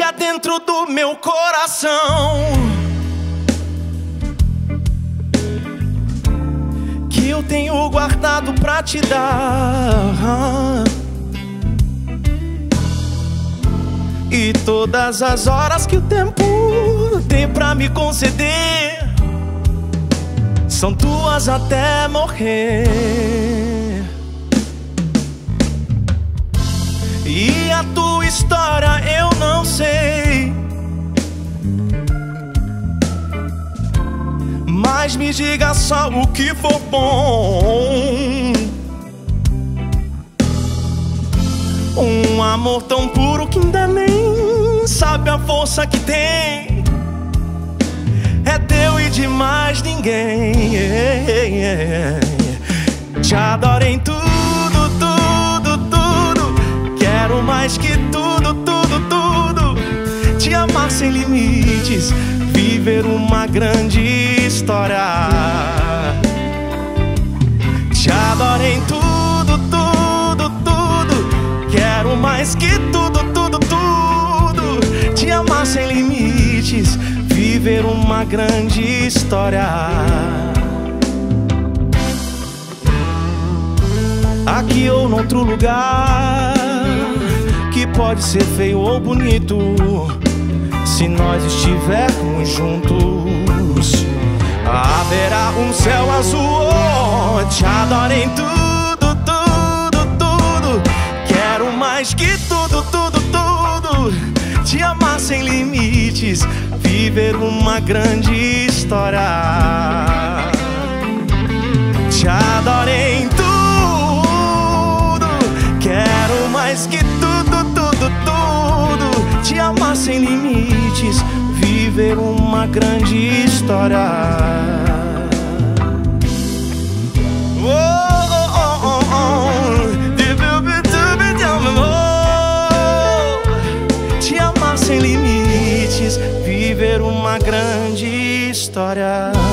é dentro do meu coração, que eu tenho guardado pra te dar. E todas as horas que o tempo tem pra me conceder são tuas até morrer. E a tua história eu não sei, mas me diga só o que for bom. Um amor tão puro que ainda nem sabe a força que tem, é teu e de mais ninguém. Te adoro em tudo, tudo, tudo. Quero mais que tudo, tudo, tudo. Te amar sem limites, viver uma grande história. Te adoro em tudo, tudo, tudo. Quero mais que tudo, tudo, tudo. Te amar sem limites, viver uma grande história. Aqui ou noutro lugar, que pode ser feio ou bonito, se nós estivermos juntos, haverá um céu azul. Te adoro em tudo, tudo, tudo. Quero mais que tudo, tudo, tudo. Te amar sem limites, viver uma grande história. Te adoro em tudo. Quero mais que tudo, tudo, tudo. Te amar sem limites, viver uma grande história. Oh, oh, oh, oh. Te amar sem limites, viver uma grande história.